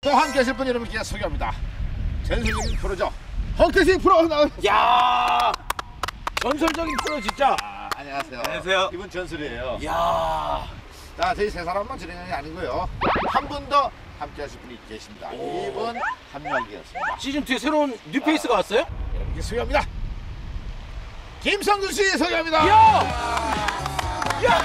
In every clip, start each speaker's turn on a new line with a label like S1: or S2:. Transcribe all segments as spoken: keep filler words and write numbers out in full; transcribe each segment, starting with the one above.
S1: 또 함께 하실 분 여러분께 소개합니다. 전설적인 프로죠. 헝태식 프로 나오.
S2: 야 전설적인 프로 진짜.
S1: 아, 안녕하세요.
S2: 안녕하세요.
S1: 이분 전설이에요.
S2: 야
S1: 자, 저희 세 사람만 진행하는 게 아니고요. 한 분 더 함께 하실 분이 계십니다.
S2: 오.
S1: 이분 합류하기였습니다.
S2: 시즌 이에 새로운 뉴페이스가 왔어요?
S1: 여러분께 소개합니다. 김성준 씨 소개합니다.
S2: 야!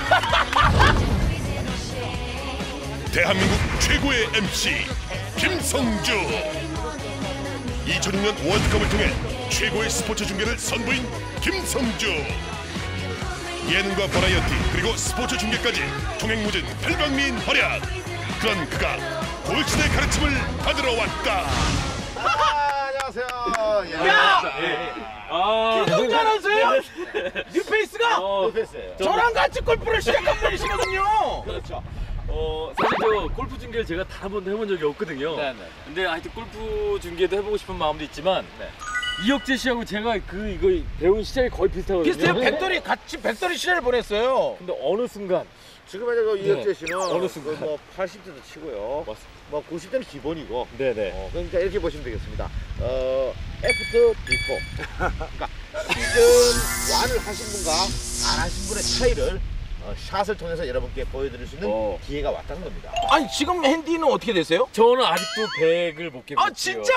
S3: 대한민국 최고의 엠씨 김성주. 이천육 년 월드컵을 통해 최고의 스포츠 중계를 선보인 김성주. 예능과 버라이어티 그리고 스포츠 중계까지 통행무진 팔방미인 활약. 그런 그가 골치대 가르침을 받으러 왔다.
S1: 아, 안녕하세요. 예.
S2: 야!
S4: 아,
S2: 김성주 아나운서예요? 뉴페이스가
S4: 어,
S1: 됐어요.
S2: 저랑 같이 골프를 시작한 분이시거든요.
S1: 그렇죠.
S4: 어, 사실 저 골프 중계를 제가 단 한 번도 해본 적이 없거든요.
S1: 네네.
S4: 근데 하여튼 골프 중계도 해보고 싶은 마음도 있지만
S1: 네.
S4: 이혁재 씨하고 제가 그 이거 배운 시작이 거의 비슷하거든요.
S2: 비슷해요. 백돌이 같이 백돌이 시절을 보냈어요.
S4: 근데 어느 순간
S1: 지금 이제 그 이혁재 씨는
S4: 어느 순간.
S1: 그 뭐 팔십 대도 치고요.
S4: 맞습니다.
S1: 뭐 구십 대는 기본이고.
S4: 네네.
S1: 어, 그러니까 이렇게 보시면 되겠습니다. 어, 애프터 비포. 그러니까 시즌 일을 하신 분과 안 하신 분의 차이를 어, 샷을 통해서 여러분께 보여드릴 수 있는
S4: 어.
S1: 기회가 왔다는 겁니다.
S2: 아니 지금 핸디는 어떻게 되세요?
S4: 저는 아직도 백을 못 깨고
S2: 아
S4: 있고요.
S2: 진짜?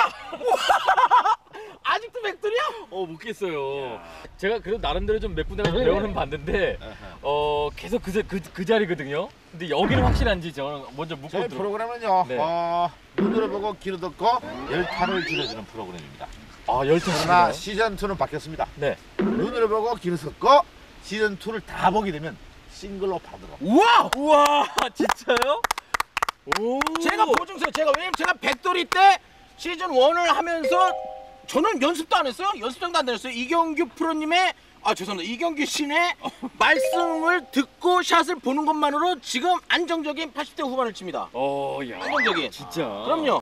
S2: 아직도 백돌이야?
S4: 어, 못 깼어요. 제가 그래도 나름대로 좀 몇 군데 가서 배우는 봤는데 어, 계속 그, 그, 그 자리거든요. 근데 여기는 확실한지 저는 먼저 묻고
S1: 저희
S4: 들어.
S1: 프로그램은요,
S4: 네.
S1: 어, 눈으로 보고 귀로 듣고 열타를 줄여주는 프로그램입니다.
S4: 아, 열차
S1: 그러나
S4: 시나요?
S1: 시즌 이는 바뀌었습니다.
S4: 네.
S1: 눈으로 보고 귀로 듣고 시즌 이를 다 보게 되면 싱글로 받으러.
S2: 우와!
S4: 우와, 진짜요? 오.
S2: 제가 보증서요. 제가 왜냐면 제가 백돌이 때 시즌 일을 하면서 저는 연습도 안 했어요. 연습장도 안 다녔어요. 이경규 프로님의 아 죄송합니다. 이경규 씨의 말씀을 듣고 샷을 보는 것만으로 지금 안정적인 팔십 대 후반을 칩니다.
S4: 어, 야.
S2: 안정적인.
S4: 진짜.
S2: 그럼요.